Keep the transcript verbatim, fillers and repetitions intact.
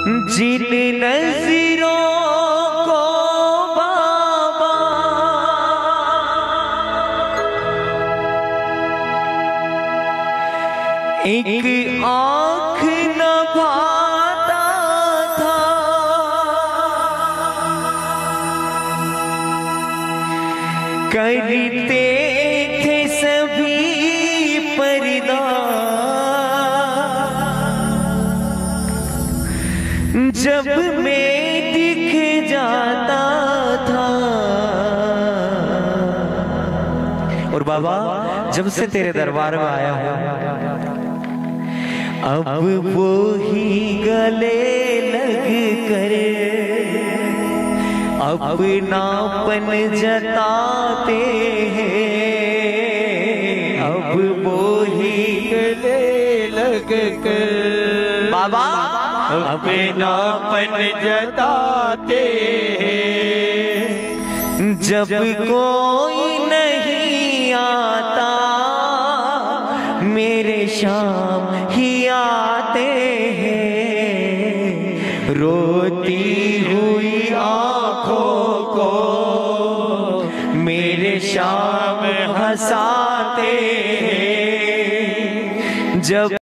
जिन नजरों को बाबा एक आँख न भाता था, करते थे सभी पर्दा, जब मैं दिख जाता था। और बाबा जब से तेरे दरबार में आया हूं, अब वो ही गले लग कर अपनापन जताते हैं। अब वो ही गले लग कर बाबा अपनापन जताते हैं। जब कोई नहीं आता मेरे शाम ही आते हैं। रोती हुई आँखों को मेरे शाम हंसाते हैं। जब